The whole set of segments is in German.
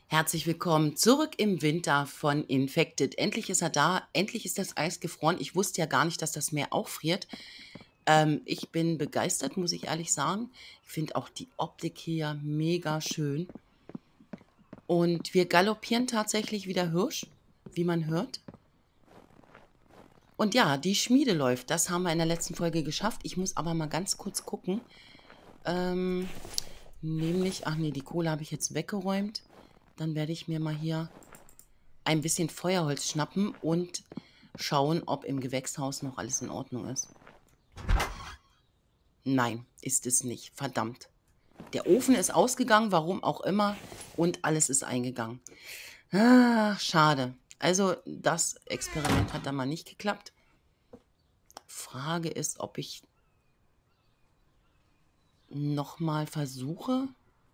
Herzlich willkommen zurück im Winter von Infected. Endlich ist er da, endlich ist das Eis gefroren. Ich wusste ja gar nicht, dass das Meer auch friert. Ich bin begeistert, muss ich ehrlich sagen. Ich finde auch die Optik hier mega schön. Und wir galoppieren tatsächlich wieder Hirsch, wie man hört. Und ja, die Schmiede läuft. Das haben wir in der letzten Folge geschafft. Ich muss aber mal ganz kurz gucken. Nämlich, ach nee, die Kohle habe ich jetzt weggeräumt. Dann werde ich mir mal hier ein bisschen Feuerholz schnappen und schauen, ob im Gewächshaus noch alles in Ordnung ist. Nein, ist es nicht. Verdammt. Der Ofen ist ausgegangen, warum auch immer, und alles ist eingegangen. Ah, schade. Also das Experiment hat dann mal nicht geklappt. Frage ist, ob ich nochmal versuche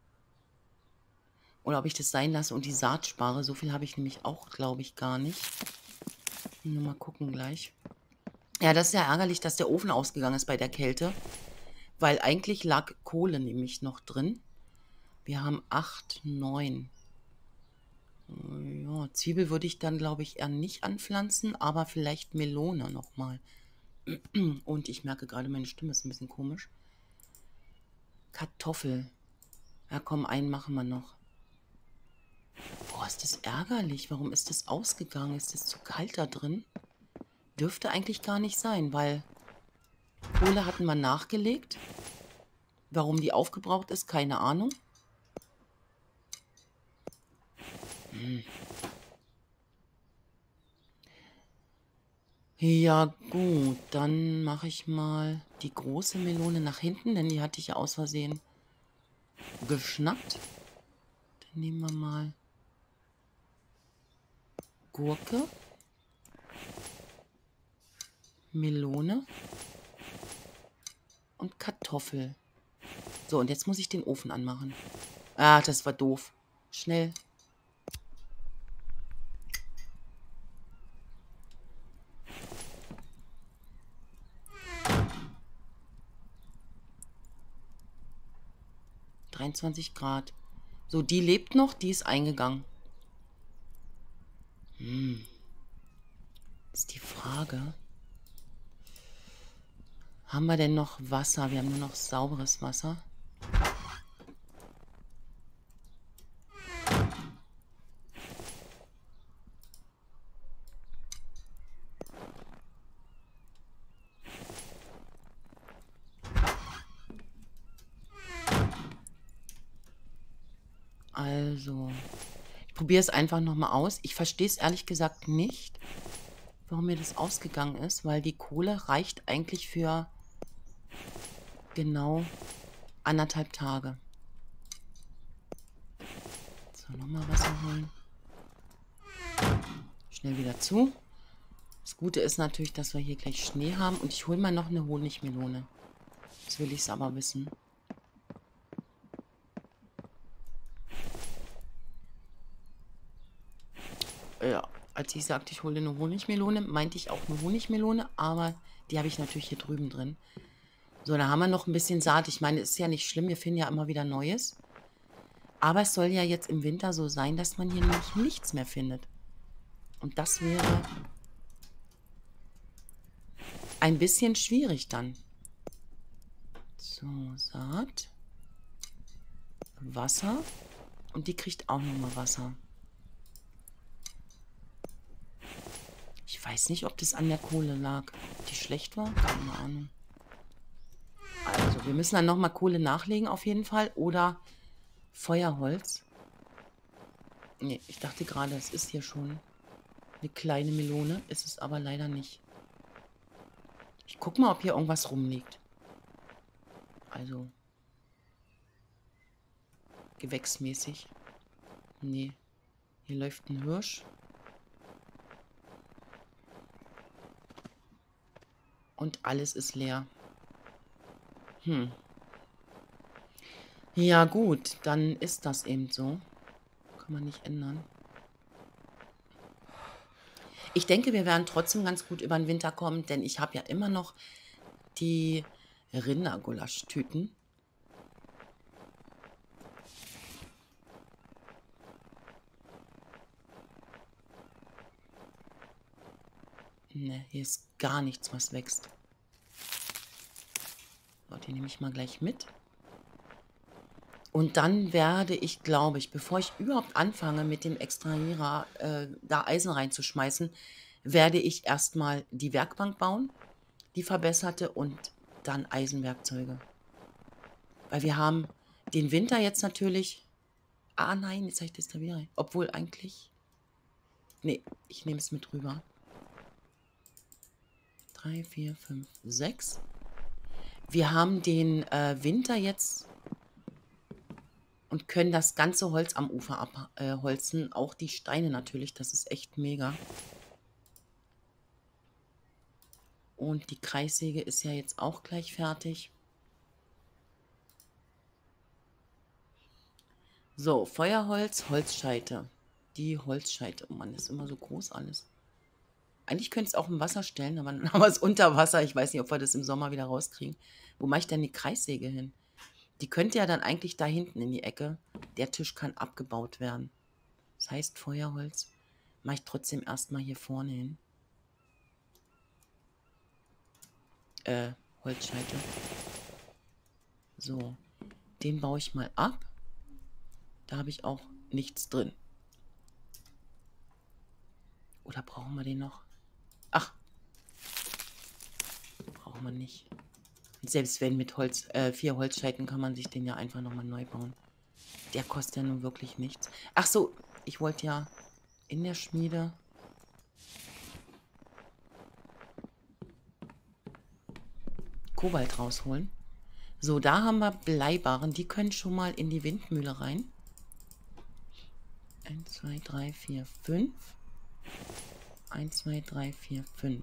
oder ob ich das sein lasse und die Saat spare. So viel habe ich nämlich auch, glaube ich, gar nicht. Nur mal gucken gleich. Ja, das ist ja ärgerlich, dass der Ofen ausgegangen ist bei der Kälte, weil eigentlich lag Kohle nämlich noch drin. Wir haben 8, 9. Ja, Zwiebel würde ich dann, glaube ich, eher nicht anpflanzen, aber vielleicht Melone nochmal. Und ich merke gerade, meine Stimme ist ein bisschen komisch. Kartoffel. Ja, komm, einen machen wir noch. Boah, ist das ärgerlich. Warum ist das ausgegangen? Ist das zu kalt da drin? Dürfte eigentlich gar nicht sein, weil Kohle hatten wir nachgelegt. Warum die aufgebraucht ist, keine Ahnung. Ja gut, dann mache ich mal die große Melone nach hinten, denn die hatte ich ja aus Versehen geschnappt. Dann nehmen wir mal Gurke, Melone und Kartoffel. So, und jetzt muss ich den Ofen anmachen. Ah, das war doof. Schnell. ,23 Grad. So, die lebt noch, die ist eingegangen. Ist die Frage. Haben wir denn noch Wasser? Wir haben nur noch sauberes Wasser. Also, ich probiere es einfach nochmal aus. Ich verstehe es ehrlich gesagt nicht, warum mir das ausgegangen ist, weil die Kohle reicht eigentlich für genau 1,5 Tage. So, nochmal Wasser holen. Schnell wieder zu. Das Gute ist natürlich, dass wir hier gleich Schnee haben. Und ich hole mal noch eine Honigmelone. Jetzt will ich es aber wissen. Ja, als ich sagte, ich hole eine Honigmelone, meinte ich auch eine Honigmelone, aber die habe ich natürlich hier drüben drin. So, da haben wir noch ein bisschen Saat. Ich meine, ist ja nicht schlimm, wir finden ja immer wieder Neues. Aber es soll ja jetzt im Winter so sein, dass man hier nämlich nichts mehr findet. Und das wäre ein bisschen schwierig dann. So, Saat. Wasser. Und die kriegt auch nochmal Wasser. Ich weiß nicht, ob das an der Kohle lag. Ob die schlecht war? Keine Ahnung. Also, wir müssen dann nochmal Kohle nachlegen auf jeden Fall. Oder Feuerholz. Nee, ich dachte gerade, es ist hier schon eine kleine Melone. Ist es aber leider nicht. Ich gucke mal, ob hier irgendwas rumliegt. Also, gewächsmäßig. Nee, hier läuft ein Hirsch. Und alles ist leer. Ja gut, dann ist das eben so. Kann man nicht ändern. Ich denke, wir werden trotzdem ganz gut über den Winter kommen, denn ich habe ja immer noch die Rindergulasch-Tüten. Ne, hier ist gar nichts, was wächst. So, die nehme ich mal gleich mit. Und dann werde ich, glaube ich, bevor ich überhaupt anfange, mit dem Extrahierer da Eisen reinzuschmeißen, werde ich erstmal die Werkbank bauen, die verbesserte, und dann Eisenwerkzeuge. Weil wir haben den Winter jetzt natürlich. Ah nein, jetzt habe ich das da wieder rein. Obwohl eigentlich. Nee, ich nehme es mit rüber. 3, 4, 5, 6. Wir haben den Winter jetzt und können das ganze Holz am Ufer abholzen. Auch die Steine natürlich, das ist echt mega. Und die Kreissäge ist ja jetzt auch gleich fertig. So, Feuerholz, Holzscheite. Die Holzscheite. Oh Mann, das ist immer so groß alles. Eigentlich könnte ich es auch im Wasser stellen, aber dann haben wir es unter Wasser. Ich weiß nicht, ob wir das im Sommer wieder rauskriegen. Wo mache ich denn die Kreissäge hin? Die könnte ja dann eigentlich da hinten in die Ecke. Der Tisch kann abgebaut werden. Das heißt, Feuerholz mache ich trotzdem erstmal hier vorne hin. Holzscheite. So, den baue ich mal ab. Da habe ich auch nichts drin. Oder brauchen wir den noch? Ach, brauchen wir nicht. Und selbst wenn mit 4 Holzscheiten kann man sich den ja einfach nochmal neu bauen. Der kostet ja nun wirklich nichts. Ach so, ich wollte ja in der Schmiede Kobalt rausholen. So, da haben wir Bleibarren. Die können schon mal in die Windmühle rein. 1, 2, 3, 4, 5. 1, 2, 3, 4, 5.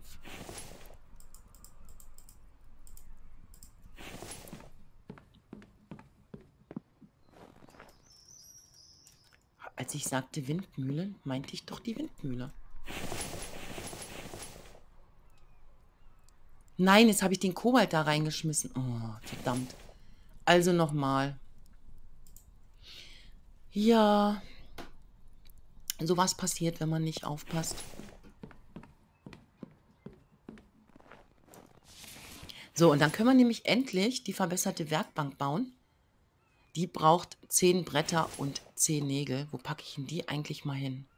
Als ich sagte Windmühle, meinte ich doch die Windmühle. Nein, jetzt habe ich den Kobalt da reingeschmissen. Oh, verdammt. Also nochmal. Ja. Sowas passiert, wenn man nicht aufpasst. So, und dann können wir nämlich endlich die verbesserte Werkbank bauen. Die braucht 10 Bretter und 10 Nägel. Wo packe ich denn die eigentlich mal hin?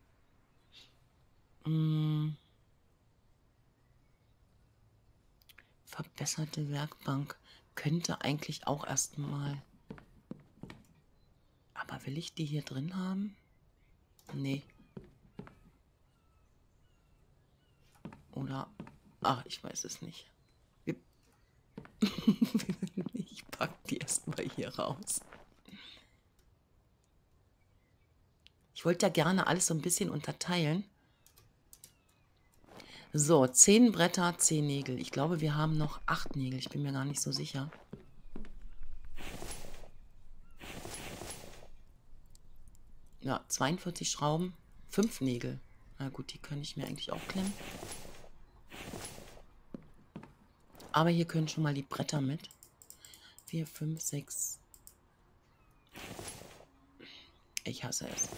Verbesserte Werkbank könnte eigentlich auch erstmal. Aber will ich die hier drin haben? Nee. Oder. Ach, ich weiß es nicht. Ich packe die erstmal hier raus. Ich wollte ja gerne alles so ein bisschen unterteilen. So, 10 Bretter, 10 Nägel. Ich glaube, wir haben noch 8 Nägel. Ich bin mir gar nicht so sicher. Ja, 42 Schrauben, 5 Nägel. Na gut, die kann ich mir eigentlich auch klemmen. Aber hier können schon mal die Bretter mit. 4, 5, 6. Ich hasse es.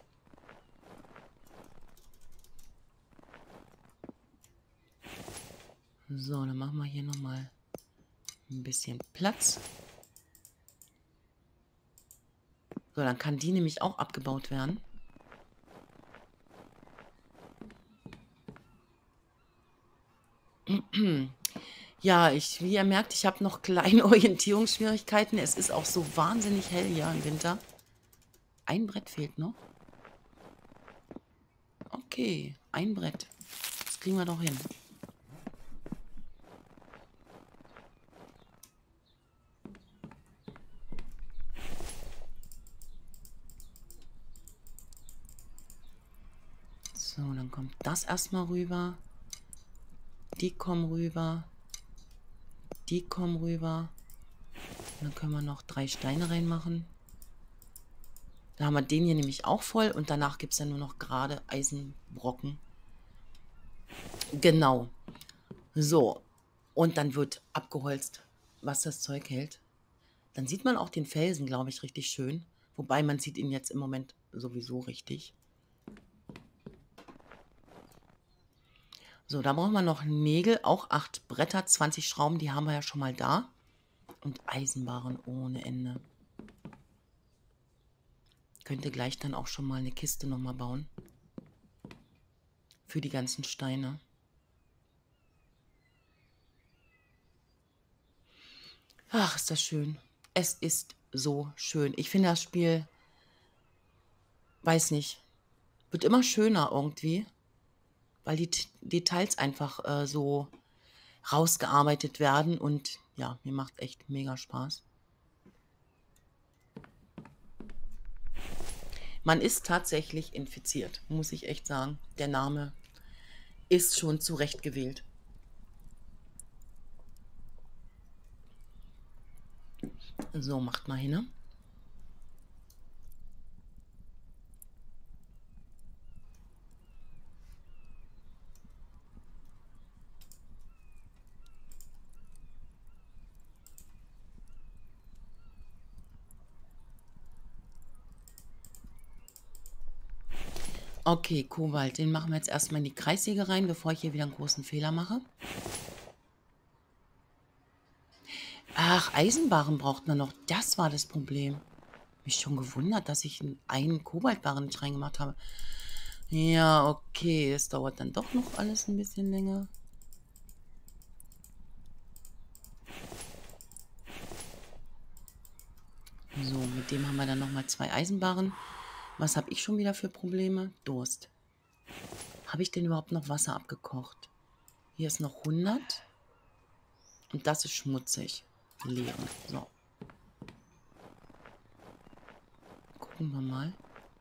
So, dann machen wir hier nochmal ein bisschen Platz. So, dann kann die nämlich auch abgebaut werden. Ja, wie ihr merkt, ich habe noch kleine Orientierungsschwierigkeiten. Es ist auch so wahnsinnig hell hier im Winter. Ein Brett fehlt noch. Okay, ein Brett. Das kriegen wir doch hin. So, dann kommt das erstmal rüber. Die kommen rüber. Die kommen rüber. Und dann können wir noch 3 Steine reinmachen. Da haben wir den hier nämlich auch voll. Und danach gibt es ja nur noch gerade Eisenbrocken. Genau. So. Und dann wird abgeholzt, was das Zeug hält. Dann sieht man auch den Felsen, glaube ich, richtig schön. Wobei man sieht ihn jetzt im Moment sowieso richtig. So, da brauchen wir noch Nägel, auch 8 Bretter, 20 Schrauben, die haben wir ja schon mal da. Und Eisenbarren ohne Ende. Könnte gleich dann auch schon mal eine Kiste nochmal bauen. Für die ganzen Steine. Ach, ist das schön. Es ist so schön. Ich finde das Spiel, weiß nicht, wird immer schöner irgendwie, weil die Details einfach so rausgearbeitet werden und ja, mir macht echt mega Spaß. Man ist tatsächlich infiziert, muss ich echt sagen. Der Name ist schon zurecht gewählt. So, macht mal hin. Ne? Okay, Kobalt, den machen wir jetzt erstmal in die Kreissäge rein, bevor ich hier wieder einen großen Fehler mache. Ach, Eisenbarren braucht man noch. Das war das Problem. Mich schon gewundert, dass ich einen Kobaltbarren nicht reingemacht habe. Ja, okay, es dauert dann doch noch alles ein bisschen länger. So, mit dem haben wir dann nochmal 2 Eisenbarren. Was habe ich schon wieder für Probleme? Durst. Habe ich denn überhaupt noch Wasser abgekocht? Hier ist noch 100. Und das ist schmutzig. Leeren. So. Gucken wir mal.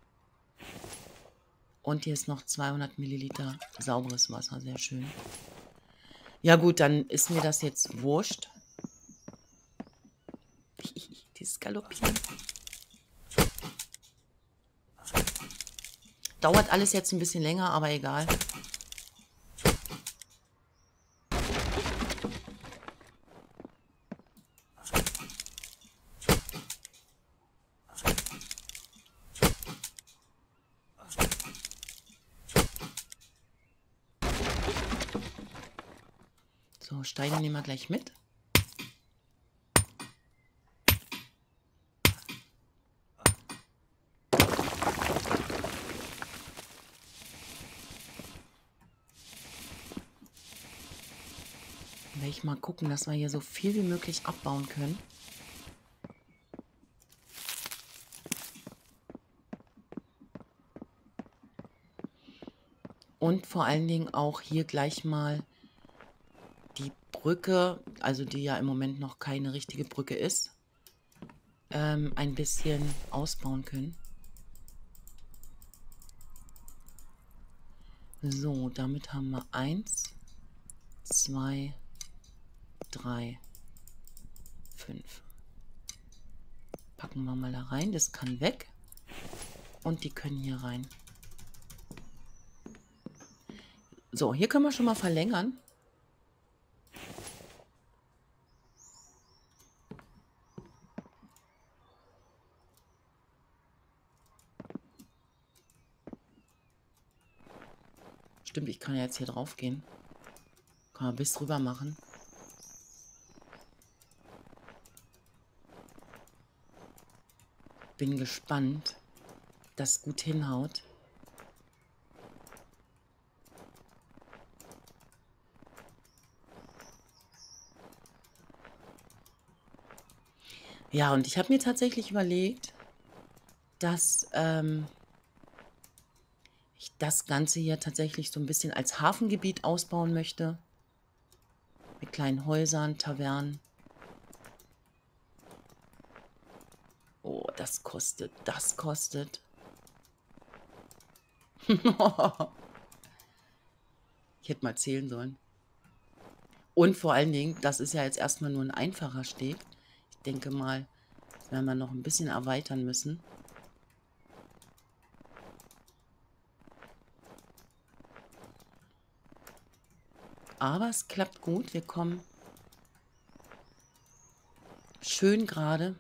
Und hier ist noch 200 Milliliter sauberes Wasser. Sehr schön. Ja gut, dann ist mir das jetzt wurscht. Dieses Galoppieren. Dauert alles jetzt ein bisschen länger, aber egal. So, Steine nehmen wir gleich mit. Werde ich mal gucken, dass wir hier so viel wie möglich abbauen können. Und vor allen Dingen auch hier gleich mal die Brücke, also die ja im Moment noch keine richtige Brücke ist, ein bisschen ausbauen können. So, damit haben wir 1, 2, 3, 5. Packen wir mal da rein, das kann weg. Und die können hier rein. So, hier können wir schon mal verlängern. Stimmt, ich kann ja jetzt hier drauf gehen. Kann man bis drüber machen. Bin gespannt, ob das gut hinhaut. Ja, und ich habe mir tatsächlich überlegt, dass ich das Ganze hier tatsächlich so ein bisschen als Hafengebiet ausbauen möchte. Mit kleinen Häusern, Tavernen. Oh, das kostet, das kostet. Ich hätte mal zählen sollen. Und vor allen Dingen, das ist ja jetzt erstmal nur ein einfacher Steg. Ich denke mal, das werden wir noch ein bisschen erweitern müssen. Aber es klappt gut. Wir kommen schön gerade.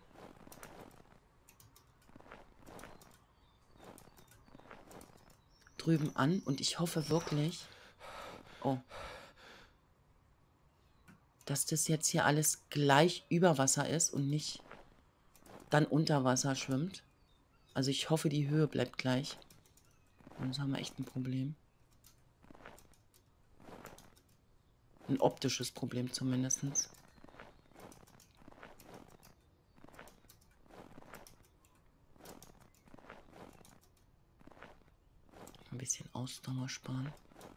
Drüben an. Und ich hoffe wirklich, Oh. Dass das jetzt hier alles gleich über Wasser ist und nicht dann unter Wasser schwimmt. Also ich hoffe, die Höhe bleibt gleich. Sonst haben wir echt ein Problem. Ein optisches Problem zumindest. Ein bisschen Ausdauer sparen.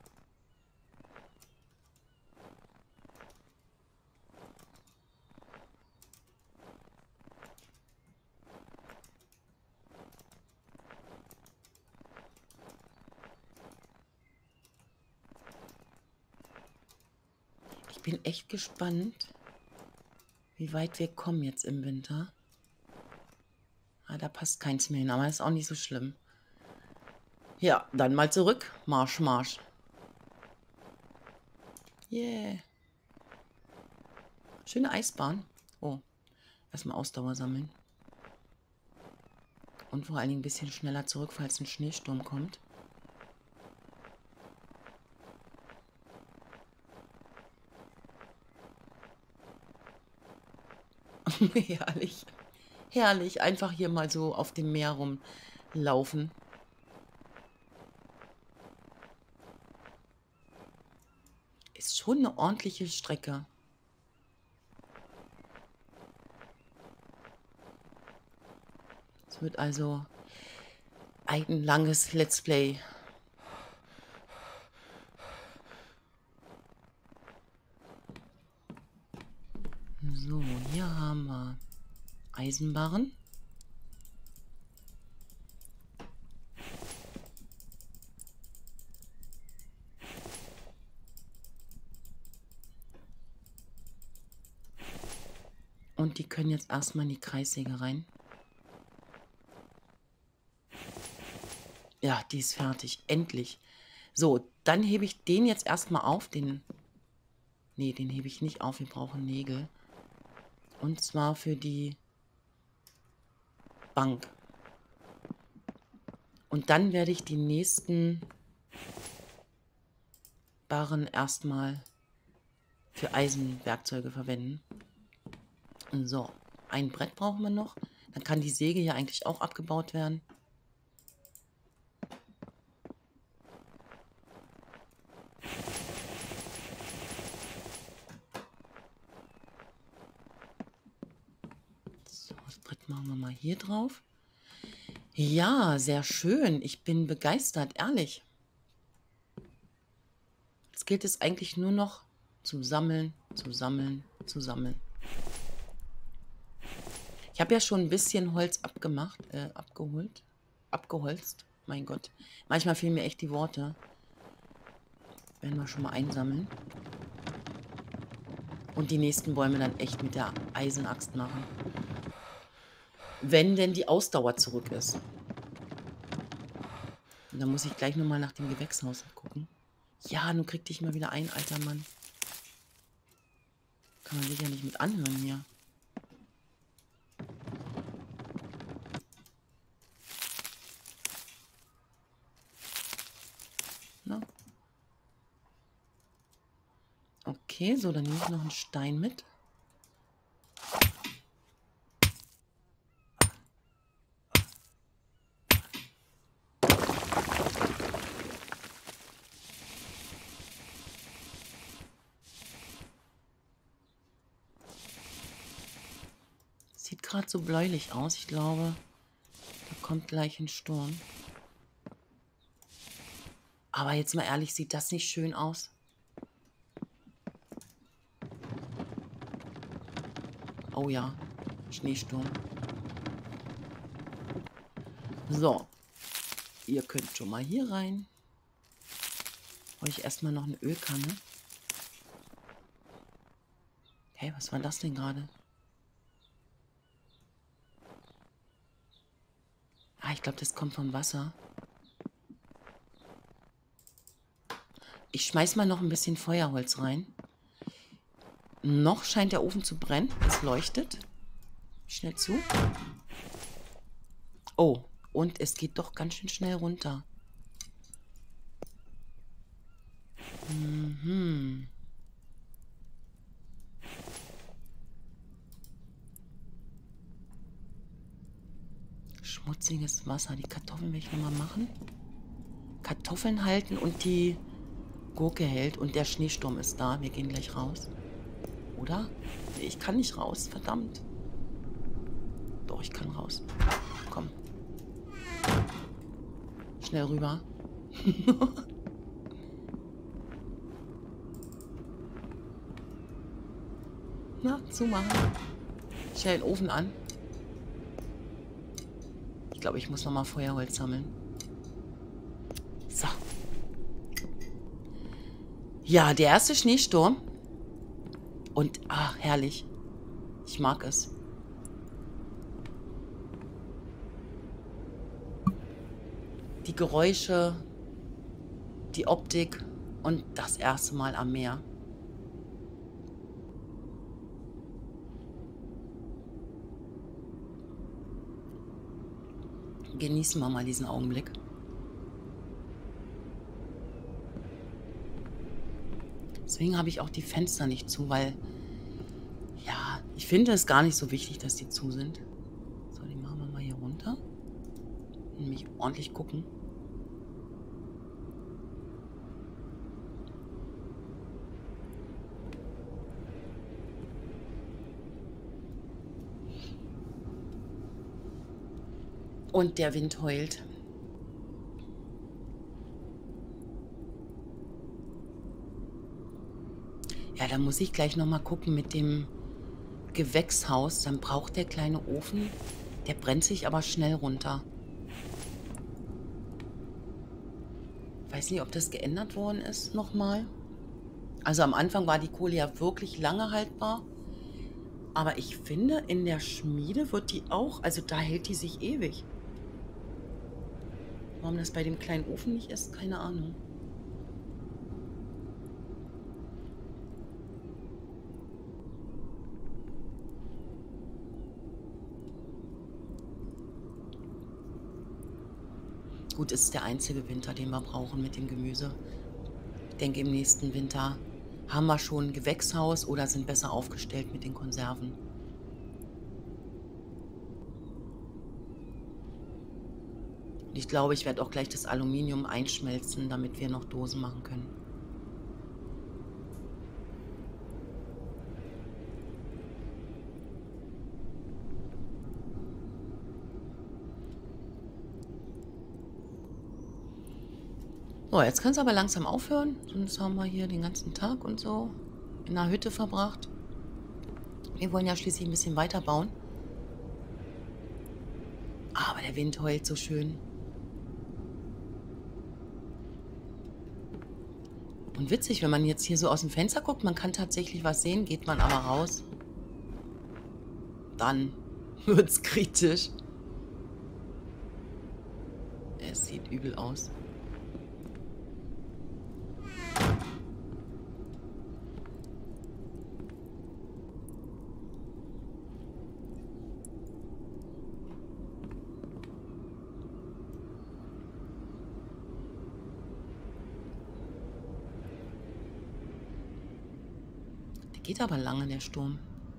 Ich bin echt gespannt, wie weit wir kommen jetzt im Winter. Ah, da passt keins mehr hin, aber ist auch nicht so schlimm. Ja, dann mal zurück. Marsch, Marsch. Yeah. Schöne Eisbahn. Oh, erstmal Ausdauer sammeln. Und vor allen Dingen ein bisschen schneller zurück, falls ein Schneesturm kommt. Herrlich. Herrlich. Einfach hier mal so auf dem Meer rumlaufen. Ist schon eine ordentliche Strecke. Es wird also ein langes Let's Play. So, hier haben wir Eisenbarren. Und die können jetzt erstmal in die Kreissäge rein. Ja, die ist fertig. Endlich. So, dann hebe ich den jetzt erstmal auf. Nee, den hebe ich nicht auf. Wir brauchen Nägel. Und zwar für die Bank. Und dann werde ich die nächsten Barren erstmal für Eisenwerkzeuge verwenden. So, ein Brett brauchen wir noch. Dann kann die Säge ja eigentlich auch abgebaut werden. So, das Brett machen wir mal hier drauf. Ja, sehr schön. Ich bin begeistert, ehrlich. Jetzt gilt es eigentlich nur noch zu sammeln, zu sammeln, zu sammeln. Ich habe ja schon ein bisschen Holz abgeholzt. Mein Gott. Manchmal fehlen mir echt die Worte. Werden wir schon mal einsammeln. Und die nächsten Bäume dann echt mit der Eisenaxt machen. Wenn denn die Ausdauer zurück ist. Und dann muss ich gleich nochmal nach dem Gewächshaus gucken. Ja, nun krieg dich mal wieder ein, alter Mann. Kann man sich ja nicht mit anhören hier. Na? Okay, so, dann nehme ich noch einen Stein mit. Sieht gerade so bläulich aus. Ich glaube, da kommt gleich ein Sturm. Aber jetzt mal ehrlich, sieht das nicht schön aus? Oh ja, Schneesturm. So, ihr könnt schon mal hier rein. Brauche ich erstmal noch eine Ölkanne. Hey, was war das denn gerade? Ah, ich glaube, das kommt vom Wasser. Ich schmeiß mal noch ein bisschen Feuerholz rein. Noch scheint der Ofen zu brennen. Es leuchtet. Schnell zu. Oh, und es geht doch ganz schön schnell runter. Hm. Schmutziges Wasser. Die Kartoffeln will ich nochmal machen. Kartoffeln halten und die Gurke hält. Und der Schneesturm ist da. Wir gehen gleich raus. Oder? Nee, ich kann nicht raus. Verdammt. Doch, ich kann raus. Komm. Schnell rüber. Na, zumachen. Schnell den Ofen an. Ich glaube, ich muss nochmal Feuerholz sammeln. So. Ja, der erste Schneesturm. Und, ach, herrlich. Ich mag es. Die Geräusche, die Optik und das erste Mal am Meer. Genießen wir mal diesen Augenblick. Deswegen habe ich auch die Fenster nicht zu, weil, ja, ich finde es gar nicht so wichtig, dass die zu sind. So, die machen wir mal hier runter. Und mich ordentlich gucken. Und der Wind heult. Ja, da muss ich gleich noch mal gucken mit dem Gewächshaus. Dann braucht der kleine Ofen, der brennt sich aber schnell runter. Weiß nicht, ob das geändert worden ist nochmal. Also am Anfang war die Kohle ja wirklich lange haltbar. Aber ich finde, in der Schmiede wird die auch, also da hält die sich ewig. Warum das bei dem kleinen Ofen nicht ist, keine Ahnung. Gut, ist der einzige Winter, den wir brauchen mit dem Gemüse. Ich denke, im nächsten Winter haben wir schon ein Gewächshaus oder sind besser aufgestellt mit den Konserven. Und ich glaube, ich werde auch gleich das Aluminium einschmelzen, damit wir noch Dosen machen können. So, jetzt kann es aber langsam aufhören. Sonst haben wir hier den ganzen Tag und so in der Hütte verbracht. Wir wollen ja schließlich ein bisschen weiterbauen. Aber der Wind heult so schön. Und witzig, wenn man jetzt hier so aus dem Fenster guckt, man kann tatsächlich was sehen, geht man aber raus. Dann wird es kritisch. Es sieht übel aus. Der geht aber lange, der Sturm.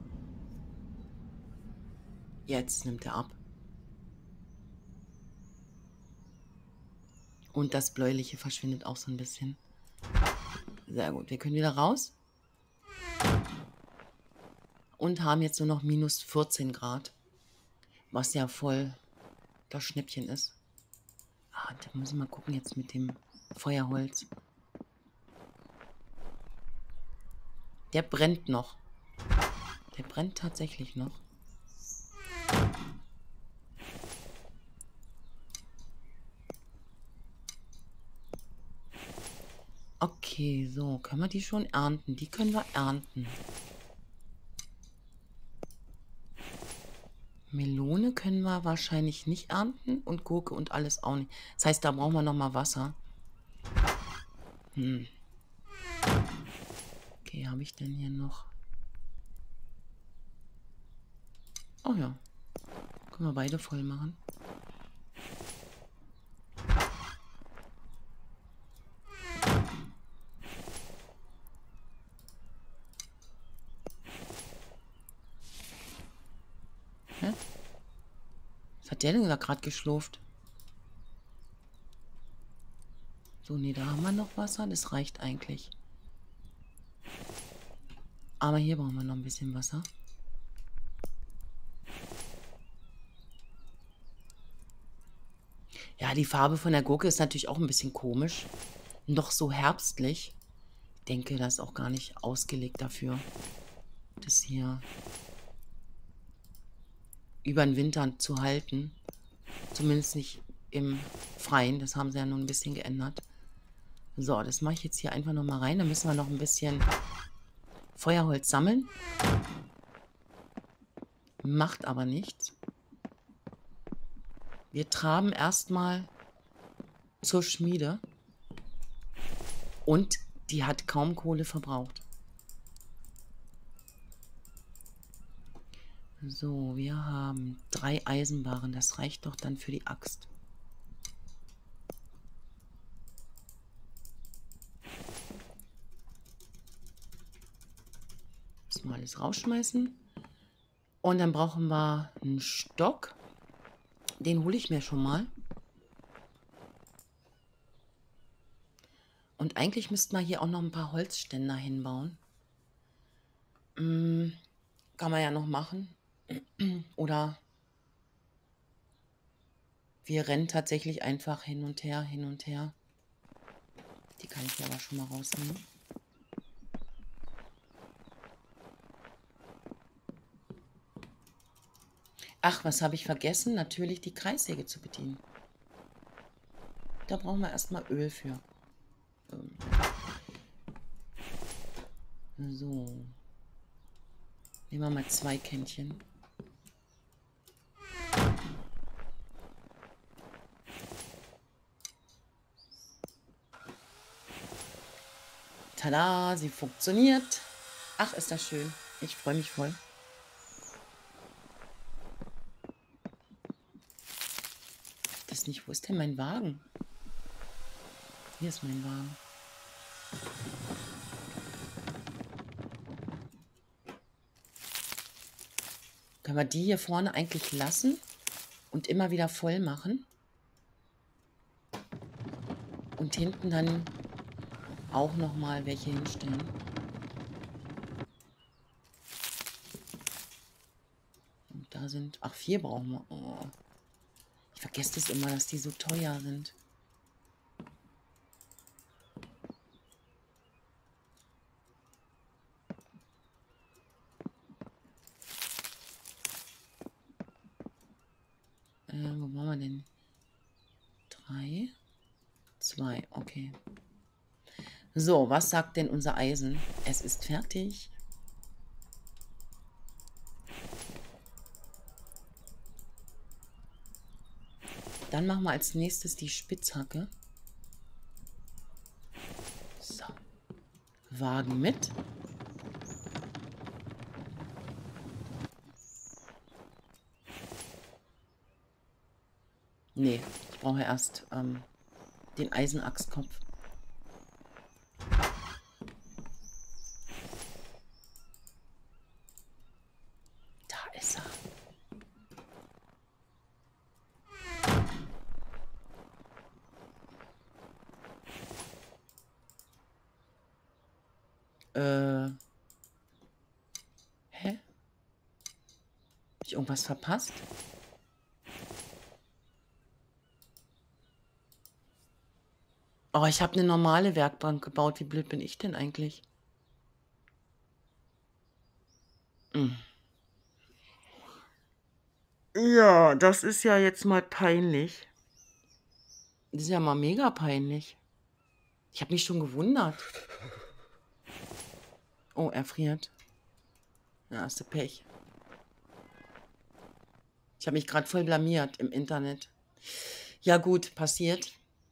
Jetzt nimmt er ab. Und das Bläuliche verschwindet auch so ein bisschen. Sehr gut, wir können wieder raus. Und haben jetzt nur noch minus 14 Grad. Was ja voll das Schnäppchen ist. Ah, da muss ich mal gucken jetzt mit dem Feuerholz. Der brennt noch. Der brennt tatsächlich noch. Okay, so, können wir die schon ernten? Die können wir ernten. Melone können wir wahrscheinlich nicht ernten und Gurke und alles auch nicht. Das heißt, da brauchen wir nochmal Wasser. Okay, habe ich denn hier noch? Oh ja. Können wir beide voll machen. Was hat der denn da gerade geschlurft? So, nee, da haben wir noch Wasser. Das reicht eigentlich. Aber hier brauchen wir noch ein bisschen Wasser. Ja, die Farbe von der Gurke ist natürlich auch ein bisschen komisch. Noch so herbstlich. Ich denke, das ist auch gar nicht ausgelegt dafür, das hier über den Winter zu halten. Zumindest nicht im Freien. Das haben sie ja nun ein bisschen geändert. So, das mache ich jetzt hier einfach nochmal rein. Dann müssen wir noch ein bisschen Feuerholz sammeln. Macht aber nichts. Wir traben erstmal zur Schmiede. Und die hat kaum Kohle verbraucht. So, wir haben 3 Eisenbarren. Das reicht doch dann für die Axt. Müssen wir alles rausschmeißen. Und dann brauchen wir einen Stock. Den hole ich mir schon mal. Und eigentlich müssten wir hier auch noch ein paar Holzständer hinbauen. Kann man ja noch machen. Oder wir rennen tatsächlich einfach hin und her, hin und her. Die kann ich aber schon mal rausnehmen. Ach, was habe ich vergessen? Natürlich die Kreissäge zu bedienen. Da brauchen wir erstmal Öl für. So. Nehmen wir mal 2 Kännchen. Tada, sie funktioniert. Ach, ist das schön. Ich freue mich voll. Das nicht, wo ist denn mein Wagen? Hier ist mein Wagen. Können wir die hier vorne eigentlich lassen und immer wieder voll machen? Und hinten dann auch noch mal welche hinstellen. Und da sind, ach, 4 brauchen wir. Oh. Ich vergesse das immer, dass die so teuer sind. Wo waren wir denn? 3, 2, okay. So, was sagt denn unser Eisen? Es ist fertig. Dann machen wir als nächstes die Spitzhacke. So. Wagen mit. Nee, ich brauche erst den Eisenachskopf. Da ist er. Hä? Habe ich irgendwas verpasst? Oh, ich habe eine normale Werkbank gebaut. Wie blöd bin ich denn eigentlich? Ja, das ist ja jetzt mal peinlich. Das ist ja mal mega peinlich. Ich habe mich schon gewundert. Oh, er friert. Ja, hast du Pech. Ich habe mich gerade voll blamiert im Internet. Ja gut, passiert.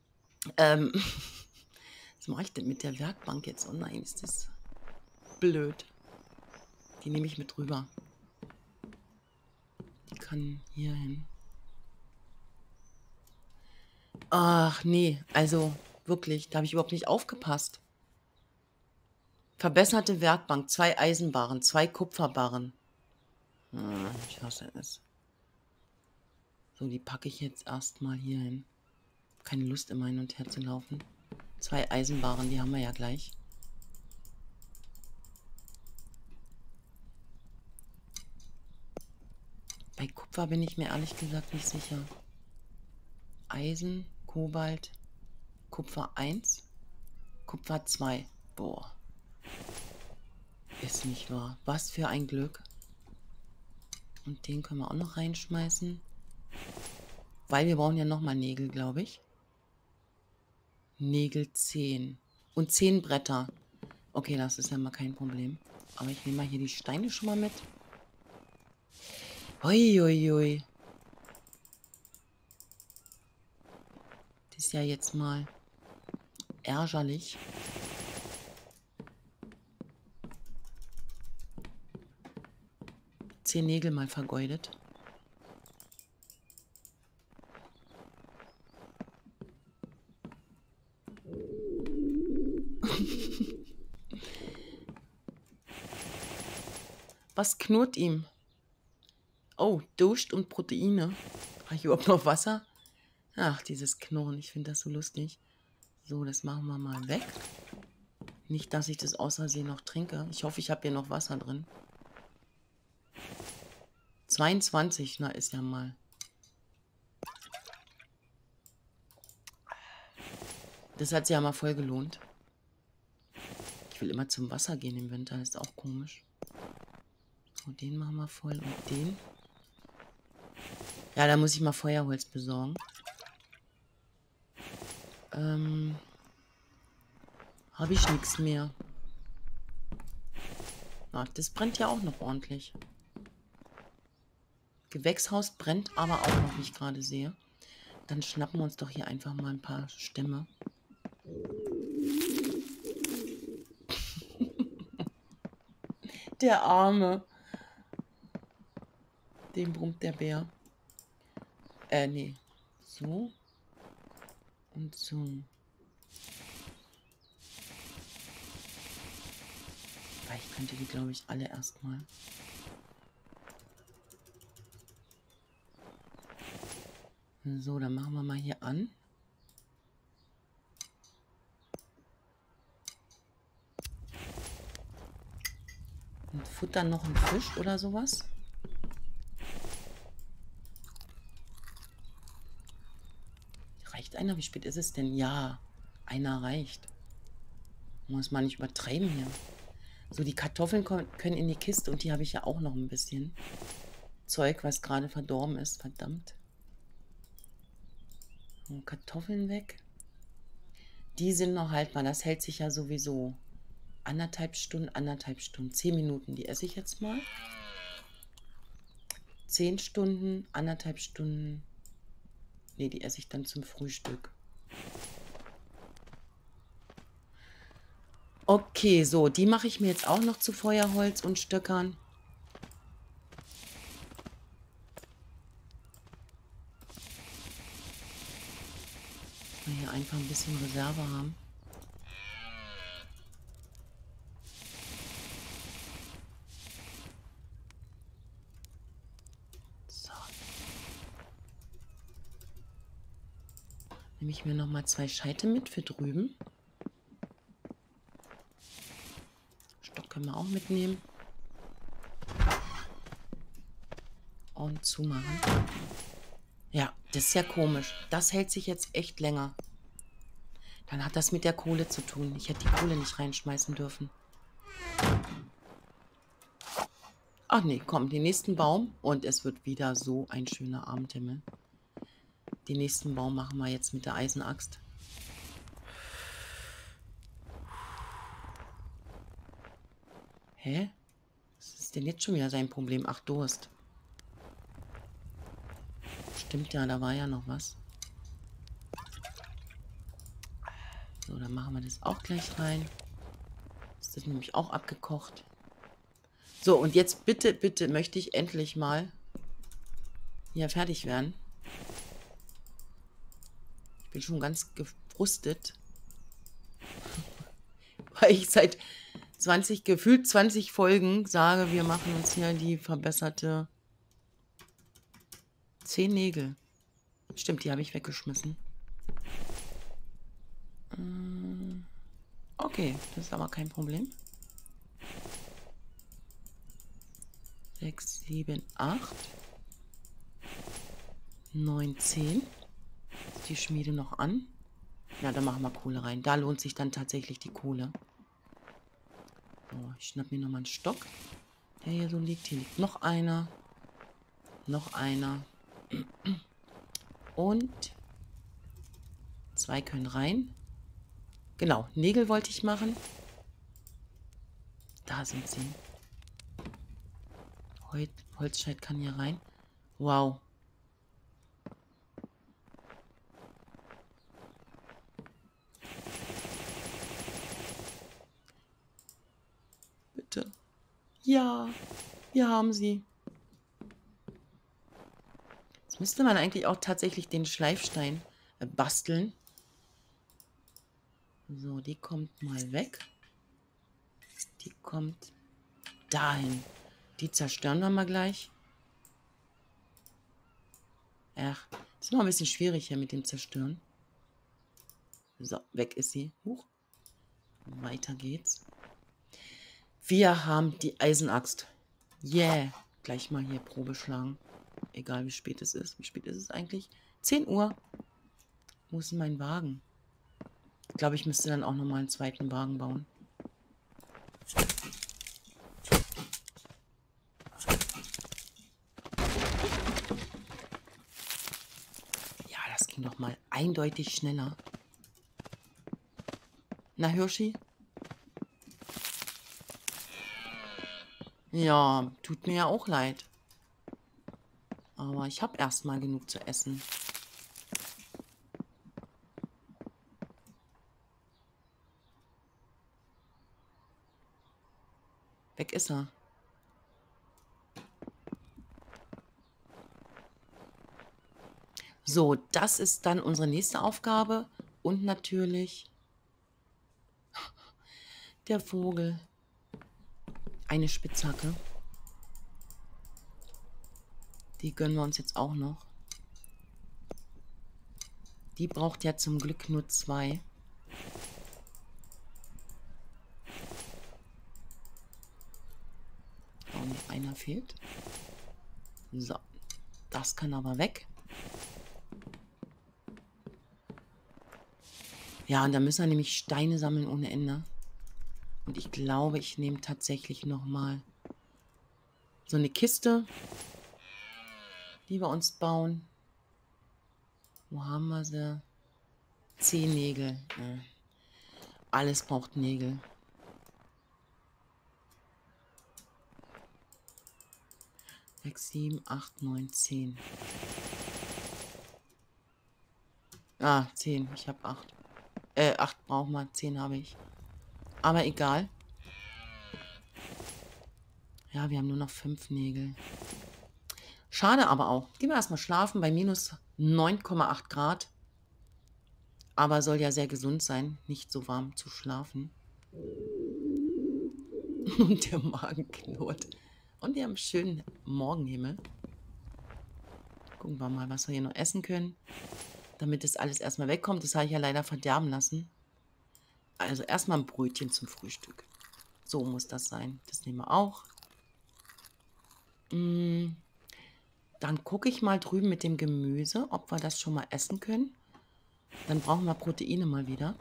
Was mache ich denn mit der Werkbank jetzt? Oh nein, ist das blöd. Die nehme ich mit rüber. Die kann hier hin. Ach nee, also wirklich, da habe ich überhaupt nicht aufgepasst. Verbesserte Werkbank, 2 Eisenbarren, 2 Kupferbarren. Ich hasse es. So, die packe ich jetzt erstmal hier hin. Keine Lust, immer hin und her zu laufen. 2 Eisenbarren, die haben wir ja gleich. Bei Kupfer bin ich mir ehrlich gesagt nicht sicher. Eisen, Kobalt, Kupfer 1, Kupfer 2. Boah. Ist nicht wahr. Was für ein Glück. Und den können wir auch noch reinschmeißen. Weil wir brauchen ja nochmal Nägel, glaube ich. Nägel 10. Und 10 Bretter. Okay, das ist ja mal kein Problem. Aber ich nehme mal hier die Steine schon mal mit. Ui, ui, ui. Das ist ja jetzt mal ärgerlich. Zehn Nägel mal vergeudet. Was knurrt ihm? Oh, Durst und Proteine. Habe ich überhaupt noch Wasser? Ach, dieses Knurren, ich finde das so lustig. So, das machen wir mal weg. Nicht, dass ich das aus Versehen noch trinke. Ich hoffe, ich habe hier noch Wasser drin. 22, na ist ja mal. Das hat sich ja mal voll gelohnt. Ich will immer zum Wasser gehen im Winter, das ist auch komisch. So, den machen wir voll und den. Ja, da muss ich mal Feuerholz besorgen. Habe ich nichts mehr. Ach, das brennt ja auch noch ordentlich. Gewächshaus brennt aber auch noch, wie ich gerade sehe. Dann schnappen wir uns doch hier einfach mal ein paar Stämme. Der Arme. Dem brummt der Bär. Nee. So. Und so. Ich könnte die, glaube ich, alle erstmal. So, dann machen wir mal hier an. Und futtern noch einen Fisch oder sowas. Reicht einer? Wie spät ist es denn? Ja, einer reicht. Muss man nicht übertreiben hier. So, die Kartoffeln können in die Kiste und die habe ich ja auch noch ein bisschen. Zeug, was gerade verdorben ist, verdammt. So, Kartoffeln weg. Die sind noch haltbar, das hält sich ja sowieso. 1,5 Stunden, 10 Minuten, die esse ich jetzt mal. 10 Stunden, 1,5 Stunden. Ne, die esse ich dann zum Frühstück. Okay, so, die mache ich mir jetzt auch noch zu Feuerholz und Stöckern. Dass wir hier einfach ein bisschen Reserve haben. So. Nehme ich mir noch mal 2 Scheite mit für drüben. Stock können wir auch mitnehmen. Und zumachen. Ja, das ist ja komisch. Das hält sich jetzt echt länger. Dann hat das mit der Kohle zu tun. Ich hätte die Kohle nicht reinschmeißen dürfen. Ach nee, komm, den nächsten Baum. Und es wird wieder so ein schöner Abendhimmel. Den nächsten Baum machen wir jetzt mit der Eisenaxt. Hä? Was ist denn jetzt schon wieder sein Problem? Ach, Durst. Stimmt ja, da war ja noch was. So, dann machen wir das auch gleich rein. Ist das nämlich auch abgekocht. So, und jetzt bitte, bitte möchte ich endlich mal hier fertig werden. Ich bin schon ganz gefrustet. Weil ich seit gefühlt 20 Folgen sage, wir machen uns hier die verbesserte 10 Nägel. Stimmt, die habe ich weggeschmissen. Okay, das ist aber kein Problem. 6, 7, 8, 9, 10. Ist die Schmiede noch an? Ja, dann machen wir Kohle rein. Da lohnt sich dann tatsächlich die Kohle. So, ich schnapp mir nochmal einen Stock, der hier so liegt. Hier liegt noch einer. Noch einer. Und 2 können rein. Genau, Nägel wollte ich machen. Da sind sie. Holzscheit kann hier rein. Wow. Bitte. Ja, wir haben sie. Jetzt müsste man eigentlich auch tatsächlich den Schleifstein basteln. So, die kommt mal weg. Die kommt dahin. Die zerstören wir mal gleich. Ach, ist noch ein bisschen schwierig hier mit dem Zerstören. So, weg ist sie. Huch. Weiter geht's. Wir haben die Eisenaxt. Yeah. Gleich mal hier Probe schlagen. Egal wie spät es ist. Wie spät ist es eigentlich? 10 Uhr. Wo ist denn mein Wagen? Ich glaube, ich müsste dann auch nochmal einen zweiten Wagen bauen. Ja, das ging doch mal eindeutig schneller. Na, Hirschi? Ja, tut mir ja auch leid. Aber ich habe erstmal genug zu essen. Weg ist er. So, das ist dann unsere nächste Aufgabe. Und natürlich der Vogel. Eine Spitzhacke. Die gönnen wir uns jetzt auch noch. Die braucht ja zum Glück nur 2. Oh, nee, einer fehlt. So, das kann aber weg. Ja, und da müssen wir nämlich Steine sammeln ohne Ende. Und ich glaube, ich nehme tatsächlich nochmal so eine Kiste, die wir uns bauen. Wo haben wir sie? 10 Nägel. Ja. Alles braucht Nägel. Sechs, 7, 8, 9, 10. Ah, 10. Ich habe 8. 8 brauchen wir. 10 habe ich. Aber egal. Ja, wir haben nur noch 5 Nägel. Schade aber auch. Gehen wir erstmal schlafen bei minus 9,8 Grad. Aber soll ja sehr gesund sein, nicht so warm zu schlafen. Und der Magen knurrt. Und wir haben einen schönen Morgenhimmel. Gucken wir mal, was wir hier noch essen können. Damit das alles erstmal wegkommt. Das habe ich ja leider verderben lassen. Also erstmal ein Brötchen zum Frühstück. So muss das sein. Das nehmen wir auch. Dann gucke ich mal drüben mit dem Gemüse, ob wir das schon mal essen können. Dann brauchen wir Proteine mal wieder.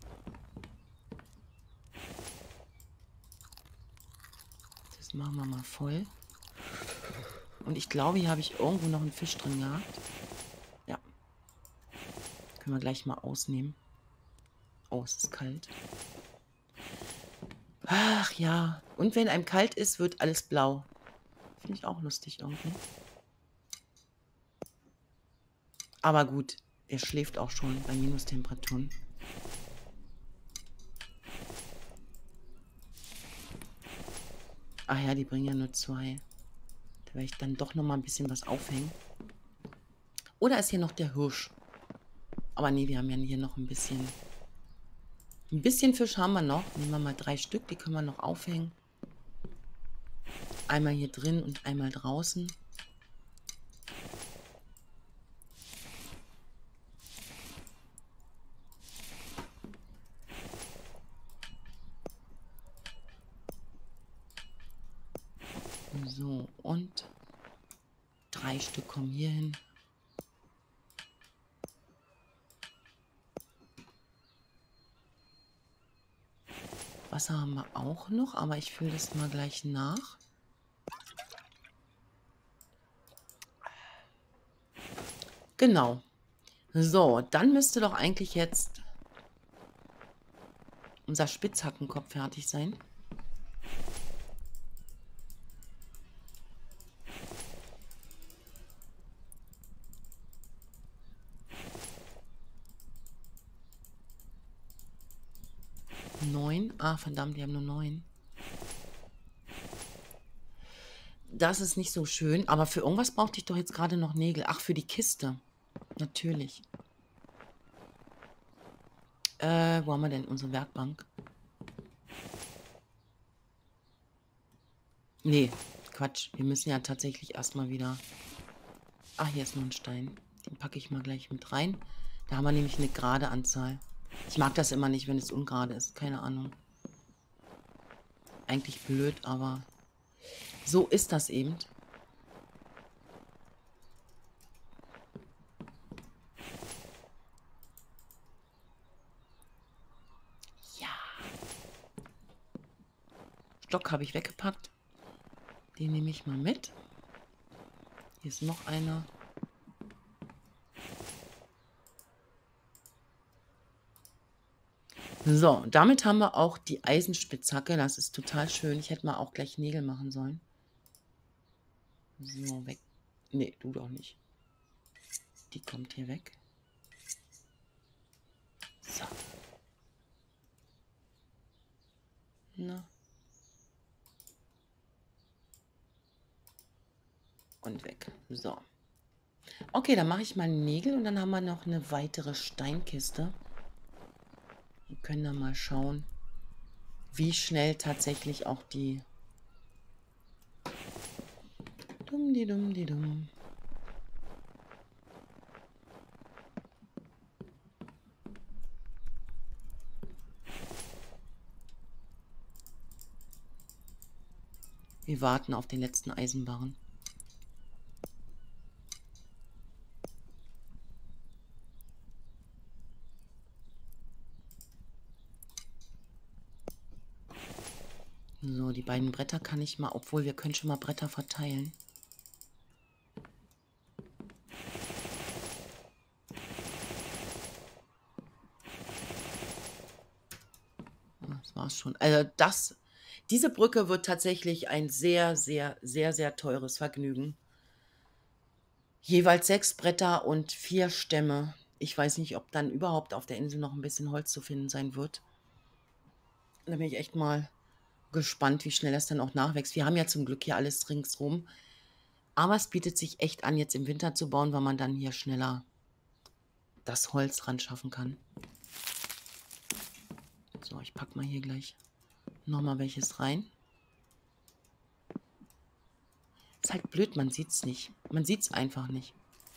Das machen wir mal voll. Und ich glaube, hier habe ich irgendwo noch einen Fisch drin gehabt. Ja. Können wir gleich mal ausnehmen. Oh, es ist kalt. Ach ja. Und wenn einem kalt ist, wird alles blau. Finde ich auch lustig irgendwie. Aber gut, er schläft auch schon bei Minustemperaturen. Ach ja, die bringen ja nur 2. Da werde ich dann doch noch mal ein bisschen was aufhängen. Oder ist hier noch der Hirsch? Aber nee, wir haben ja hier noch ein bisschen. Ein bisschen Fisch haben wir noch. Nehmen wir mal 3 Stück, die können wir noch aufhängen. Einmal hier drin und einmal draußen. 3 Stück kommen hier hin. Wasser haben wir auch noch, aber ich fülle das mal gleich nach. Genau. So, dann müsste doch eigentlich jetzt unser Spitzhackenkopf fertig sein. Neun. Ah, verdammt, die haben nur 9. Das ist nicht so schön, aber für irgendwas brauchte ich doch jetzt gerade noch Nägel. Ach, für die Kiste. Natürlich. Wo haben wir denn unsere Werkbank? Nee, Quatsch. Wir müssen ja tatsächlich erstmal wieder... Ach, hier ist noch ein Stein. Den packe ich mal gleich mit rein. Da haben wir nämlich eine gerade Anzahl. Ich mag das immer nicht, wenn es ungerade ist. Keine Ahnung. Eigentlich blöd, aber so ist das eben. Ja. Stock habe ich weggepackt. Den nehme ich mal mit. Hier ist noch einer. So, damit haben wir auch die Eisenspitzhacke. Das ist total schön. Ich hätte mal auch gleich Nägel machen sollen. So, weg. Nee, du doch nicht. Die kommt hier weg. So. Na. Und weg. So. Okay, dann mache ich mal Nägel und dann haben wir noch eine weitere Steinkiste. Wir können dann mal schauen, wie schnell tatsächlich auch die... Dumm. Wir warten auf den letzten Eisenbarren. So, die beiden Bretter kann ich mal, obwohl wir können schon mal Bretter verteilen. Das war's schon. Also diese Brücke wird tatsächlich ein sehr, sehr, sehr, sehr teures Vergnügen. Jeweils 6 Bretter und 4 Stämme. Ich weiß nicht, ob dann überhaupt auf der Insel noch ein bisschen Holz zu finden sein wird. Da bin ich echt mal gespannt, wie schnell das dann auch nachwächst. Wir haben ja zum Glück hier alles ringsrum. Aber es bietet sich echt an, jetzt im Winter zu bauen, weil man dann hier schneller das Holz ran schaffen kann. So, ich packe mal hier gleich nochmal welches rein. Ist halt blöd, man sieht es nicht. Man sieht es einfach nicht.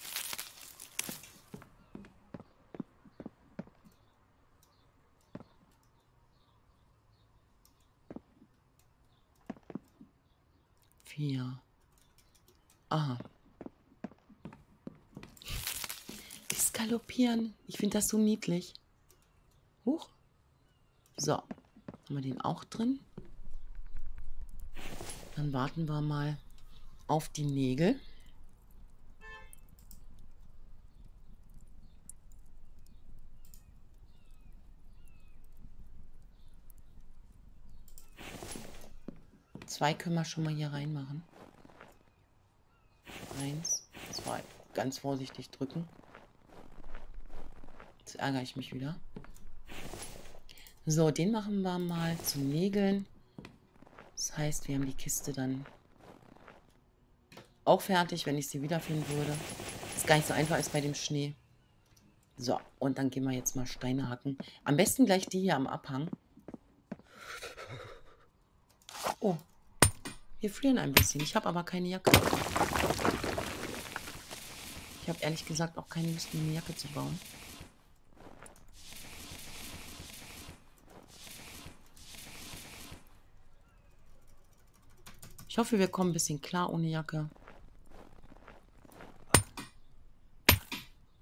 Vier. Aha. Die skaloppieren. Ich finde das so niedlich. Huch. So. Haben wir den auch drin? Dann warten wir mal auf die Nägel. Zwei können wir schon mal hier reinmachen. 1, 2. Ganz vorsichtig drücken. Jetzt ärgere ich mich wieder. So, den machen wir mal zu Nägeln. Das heißt, wir haben die Kiste dann auch fertig, wenn ich sie wiederfinden würde. Das ist gar nicht so einfach ist bei dem Schnee. So, und dann gehen wir jetzt mal Steine hacken. Am besten gleich die hier am Abhang. Oh, wir frieren ein bisschen. Ich habe aber keine Jacke. Ich habe ehrlich gesagt auch keine Lust, mir eine Jacke zu bauen. Ich hoffe, wir kommen ein bisschen klar ohne Jacke.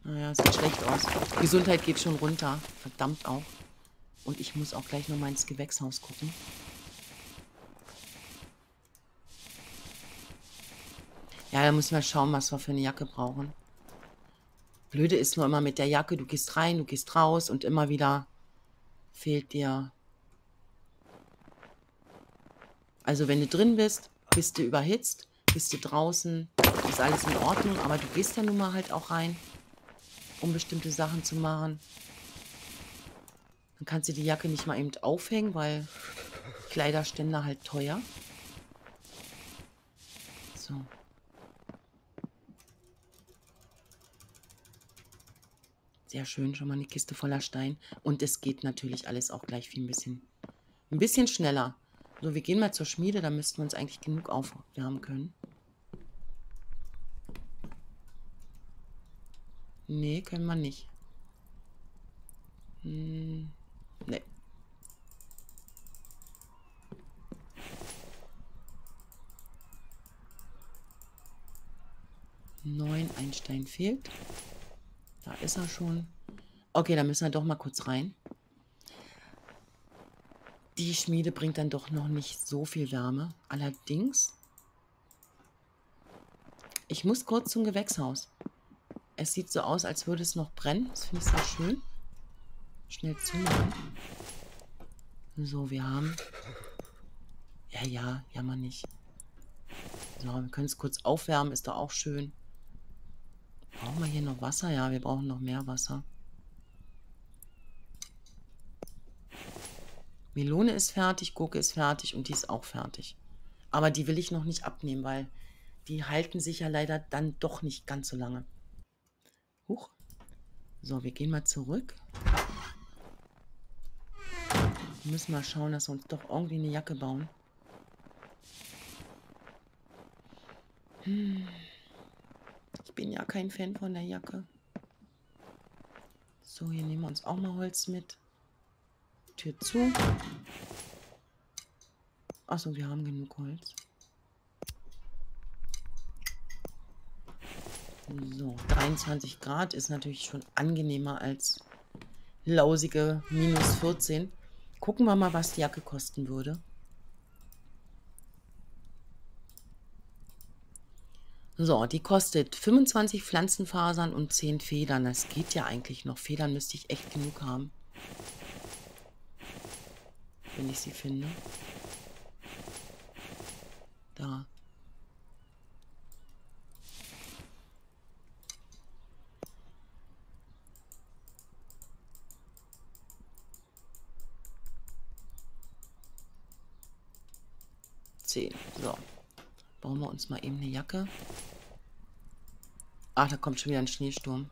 Naja, sieht schlecht aus. Gesundheit geht schon runter. Verdammt auch. Und ich muss auch gleich noch mal ins Gewächshaus gucken. Ja, da müssen wir schauen, was wir für eine Jacke brauchen. Blöde ist nur immer mit der Jacke, du gehst rein, du gehst raus und immer wieder fehlt dir. Also wenn du drin bist, bist du überhitzt, bist du draußen, ist alles in Ordnung, aber du gehst ja nun mal halt auch rein, um bestimmte Sachen zu machen. Dann kannst du die Jacke nicht mal eben aufhängen, weil Kleiderständer halt teuer. So. Sehr schön, schon mal eine Kiste voller Stein. Und es geht natürlich alles auch gleich viel ein bisschen schneller. So, wir gehen mal zur Schmiede, da müssten wir uns eigentlich genug aufwärmen können. Nee, können wir nicht. Nee. 9, ein Stein fehlt. Da ist er schon. Okay, da müssen wir doch mal kurz rein. Die Schmiede bringt dann doch noch nicht so viel Wärme. Allerdings, ich muss kurz zum Gewächshaus. Es sieht so aus, als würde es noch brennen. Das finde ich sehr schön. Schnell zumachen. So, wir haben... Ja, jammer nicht. So, wir können es kurz aufwärmen, ist doch auch schön. Brauchen wir hier noch Wasser? Ja, wir brauchen noch mehr Wasser. Melone ist fertig, Gurke ist fertig und die ist auch fertig. Aber die will ich noch nicht abnehmen, weil die halten sich ja leider dann doch nicht ganz so lange. Huch. So, wir gehen mal zurück. Wir müssen mal schauen, dass wir uns doch irgendwie eine Jacke bauen. Ich bin ja kein Fan von der Jacke. So, hier nehmen wir uns auch mal Holz mit. Tür zu. Achso, wir haben genug Holz. So, 23 Grad ist natürlich schon angenehmer als lausige minus 14. Gucken wir mal, was die Jacke kosten würde. So, die kostet 25 Pflanzenfasern und 10 Federn. Das geht ja eigentlich noch. Federn müsste ich echt genug haben. Wenn ich sie finde. Da. So, bauen wir uns mal eben eine Jacke. Ach, da kommt schon wieder ein Schneesturm.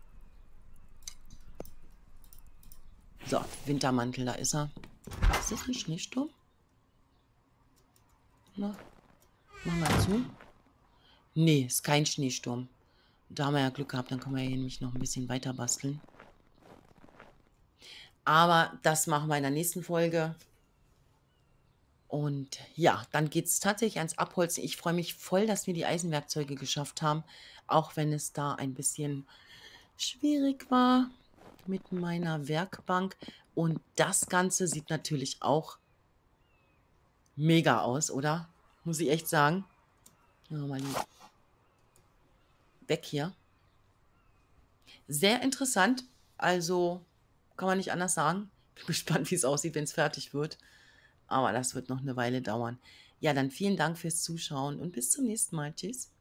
So, Wintermantel, da ist er. Ist das ein Schneesturm? Na, machen wir zu. Nee, ist kein Schneesturm. Da haben wir ja Glück gehabt, dann können wir hier nämlich noch ein bisschen weiter basteln. Aber das machen wir in der nächsten Folge. Und ja, dann geht es tatsächlich ans Abholzen. Ich freue mich voll, dass wir die Eisenwerkzeuge geschafft haben, auch wenn es da ein bisschen schwierig war mit meiner Werkbank. Und das Ganze sieht natürlich auch mega aus, oder? Muss ich echt sagen. Ja, mal weg hier. Sehr interessant. Also kann man nicht anders sagen. Bin gespannt, wie es aussieht, wenn es fertig wird. Aber das wird noch eine Weile dauern. Ja, dann vielen Dank fürs Zuschauen und bis zum nächsten Mal. Tschüss.